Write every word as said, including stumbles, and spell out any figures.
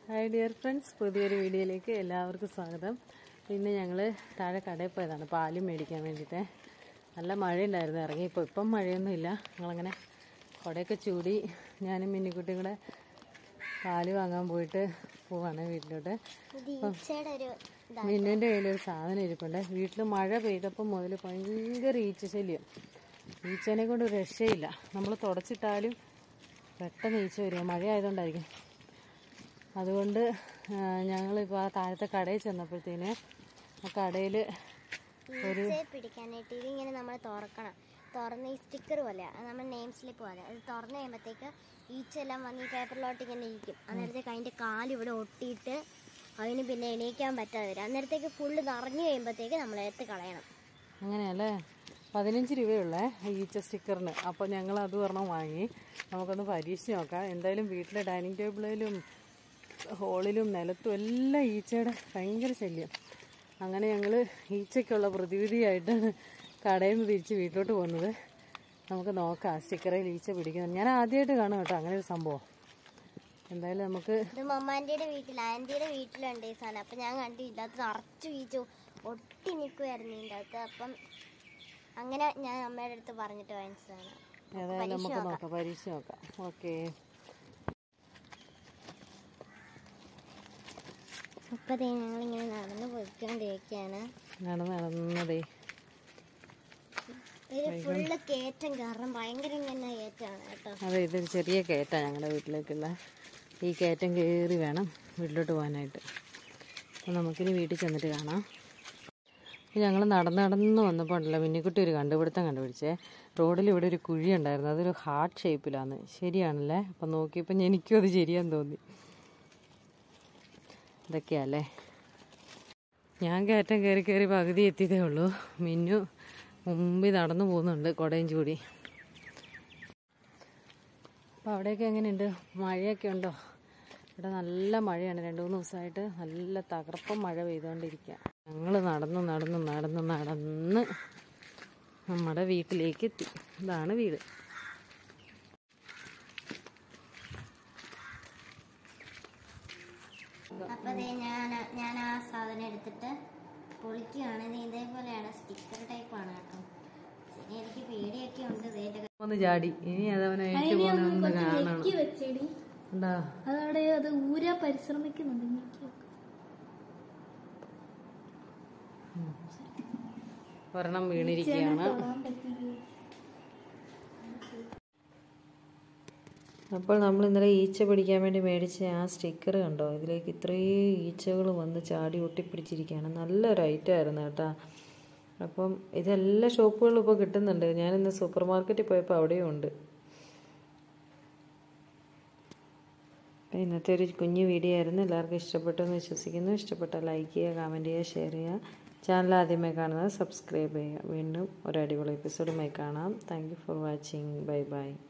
Hi dear friends, പുതിയൊരു വീഡിയോയിലേക്ക് എല്ലാവർക്കും സ്വാഗതം. പിന്നെ ഞങ്ങൾ താഴെ കടയിൽ പോയതാണ് പാലും മേടിക്കാൻ വേണ്ടിയിട്ട്. നല്ല മഴയുണ്ടായിരുന്നു, ഇറങ്ങിയപ്പോൾ ഇപ്പം മഴയൊന്നുമില്ല. ഞങ്ങളങ്ങനെ കുടയൊക്കെ ചൂടി ഞാനും മിന്നിക്കുട്ടിയും കൂടെ പാല് വാങ്ങാൻ പോയിട്ട് പോവാണ് വീട്ടിലോട്ട്. മിന്നുവിൻ്റെ കയ്യിലൊരു സാധനം ഇരിപ്പുണ്ട്. വീട്ടിൽ മഴ പെയ്തപ്പോൾ മുതൽ ഭയങ്കര ഈച്ച ശല്യം. ഈച്ചേനെ കൊണ്ട് ഒരു രക്ഷയില്ല. നമ്മൾ തുടച്ചിട്ടാലും പെട്ടെന്ന് ഈച്ച വരിക, മഴ ആയതുകൊണ്ടായിരിക്കും. അതുകൊണ്ട് ഞങ്ങളിപ്പോൾ ആ താഴത്തെ കടയിൽ ചെന്നപ്പോഴത്തേന് ആ കടയിൽ ഒരു പിടിക്കാനായിട്ട് ഇതിങ്ങനെ നമ്മൾ തുറക്കണം. തുറന്ന് ഈ സ്റ്റിക്കർ പോലെ നമ്മൾ നെയിം സ്ലിപ്പ് പോലെ അത് തുറന്ന് കഴിയുമ്പോഴത്തേക്ക് ഈച്ചെല്ലാം വന്ന് ഈ പേപ്പറിലോട്ട് ഇങ്ങനെ ഇരിക്കും. അന്നേരത്തേക്ക് അതിൻ്റെ കാലിവിടെ ഒട്ടിയിട്ട് അതിന് പിന്നെ എണീക്കാൻ പറ്റാതെ വരും. അന്നേരത്തേക്ക് ഫുള്ള് നിറഞ്ഞു കഴിയുമ്പോഴത്തേക്ക് നമ്മൾ എടുത്ത് കളയണം. അങ്ങനെയല്ലേ? പതിനഞ്ച് രൂപയുള്ളേ ഈച്ച സ്റ്റിക്കറിന്. അപ്പോൾ ഞങ്ങൾ അത് ഒരെണ്ണം വാങ്ങി നമുക്കൊന്ന് പരീക്ഷിച്ച് നോക്കാം. എന്തായാലും വീട്ടിലെ ഡൈനിങ് ടേബിളിലും ഹോളിലും നിലത്തും എല്ലാം ഈച്ചയുടെ ഭയങ്കര ശല്യം. അങ്ങനെ ഞങ്ങൾ ഈച്ചയ്ക്കുള്ള പ്രതിവിധിയായിട്ടാണ് കടയിൽ നിന്ന് തിരിച്ച് വീട്ടിലോട്ട് പോകുന്നത്. നമുക്ക് നോക്കാം സ്റ്റിക്കറിൽ ഈച്ച പിടിക്കുന്നത്. ഞാൻ ആദ്യമായിട്ട് കാണും കേട്ടോ അങ്ങനെ ഒരു സംഭവം. എന്തായാലും നമുക്ക് ഇത് മമ്മാൻ്റെ വീട്ടിൽ ആൻറ്റിയുടെ വീട്ടിലുണ്ട് ഈ സാധനം. അപ്പം ഞാൻ കണ്ടു ഇതിനകത്ത് നിറച്ചു ഈച്ച ഒട്ടി നിൽക്കുമായിരുന്നു ഇതിൻ്റെ അകത്ത്. അപ്പം അങ്ങനെ ഞാൻ അമ്മയുടെ അടുത്ത് പറഞ്ഞിട്ട് വാങ്ങിച്ചതാണ്. ഏതായാലും നമുക്ക് നോക്കാം, പരീക്ഷ നോക്കാം. ഓക്കെ. അപ്പോൾ ഞങ്ങളിങ്ങനെ നടന്ന് പോയിക്കൊണ്ടിരിക്കുകയാണ്. നടന്ന് നടന്നതേ ഇത് ഫുള്ള് കയറ്റം കാരണം ഭയങ്കര ഇങ്ങനെ കയറ്റമാണ് കേട്ടോ. അതെ, ഇതൊരു ചെറിയ കയറ്റാണ് ഞങ്ങളുടെ വീട്ടിലേക്കുള്ള. ഈ കയറ്റം കയറി വേണം വീട്ടിലോട്ട് പോകാനായിട്ട്. അപ്പോൾ നമുക്കിനി വീട്ടിൽ ചെന്നിട്ട് കാണാം. ഞങ്ങൾ നടന്ന് നടന്ന് വന്നപ്പോൾ ഉണ്ടല്ലോ മിന്നിക്കുട്ടി ഒരു കണ്ടുപിടുത്തം കണ്ടുപിടിച്ചേ. റോഡിൽ ഇവിടെ ഒരു കുഴി ഉണ്ടായിരുന്നു, അതൊരു ഹാർട്ട് ഷേപ്പിലാണ്. ശരിയാണല്ലേ? അപ്പം നോക്കിയപ്പോൾ എനിക്കും അത് ശരിയാന്ന് തോന്നി. ഇതൊക്കെയല്ലേ. ഞാൻ കയറ്റം കയറി കയറി പകുതി എത്തിയതേ ഉള്ളൂ. മിന്നു മുമ്പിൽ നടന്നു പോകുന്നുണ്ട് കുടയും ചൂടി. അപ്പോൾ അവിടെയൊക്കെ എങ്ങനെയുണ്ട്? മഴയൊക്കെ ഉണ്ടോ? ഇവിടെ നല്ല മഴയാണ്. രണ്ട് മൂന്ന് ദിവസമായിട്ട് നല്ല തകർപ്പം മഴ പെയ്തുകൊണ്ടിരിക്കുക. ഞങ്ങൾ നടന്ന് നടന്ന് നടന്ന് നടന്ന് നമ്മുടെ വീട്ടിലേക്ക് എത്തി. ഇതാണ് വീട്. അപ്പോൾ ഞാൻ ഞാൻ ആ സാധനം എടുത്തിട്ട് പൊളിക്കുകയാണ്. ഇത് ഇതേപോലെയാണ്, സ്റ്റിക്കർ ടൈപ്പാണ് കേട്ടോ. ശരി, എനിക്ക് പേടിയൊക്കെ ഉണ്ട്. ഒന്ന് ചാടി ഇനി അതവനായിട്ട് പോകുന്ന കാണണം. അതവിടെ അത് ഊരാ പരിശ്രമിക്കുന്നുണ്ട്. ഒരെണ്ണം വീണിരിക്കുകയാണ്. അപ്പോൾ നമ്മൾ ഇന്നലെ ഈച്ച പിടിക്കാൻ വേണ്ടി മേടിച്ച ആ സ്റ്റിക്കർ കണ്ടോ? ഇതിലേക്ക് ഇത്രയും ഈച്ചകൾ വന്ന് ചാടി ഒട്ടിപ്പിടിച്ചിരിക്കുകയാണ്. നല്ലൊരു ഐറ്റം ആയിരുന്നു കേട്ടോ. അപ്പം ഇതെല്ലാ ഷോപ്പുകളിലും ഇപ്പോൾ കിട്ടുന്നുണ്ട്. ഞാനിന്ന് സൂപ്പർ മാർക്കറ്റിൽ പോയപ്പോൾ അവിടെയും ഉണ്ട്. ഇന്നത്തെ ഒരു കുഞ്ഞു വീഡിയോ ആയിരുന്നു. എല്ലാവർക്കും ഇഷ്ടപ്പെട്ടു എന്ന് വിശ്വസിക്കുന്നു. ഇഷ്ടപ്പെട്ടാൽ ലൈക്ക് ചെയ്യുക, കമൻറ്റ് ചെയ്യുക, ഷെയർ ചെയ്യുക. ചാനൽ ആദ്യമായി കാണുന്നത് സബ്സ്ക്രൈബ് ചെയ്യുക. വീണ്ടും ഒരു അടിപൊളി എപ്പിസോഡുമായി കാണാം. Thank you for watching. Bye by.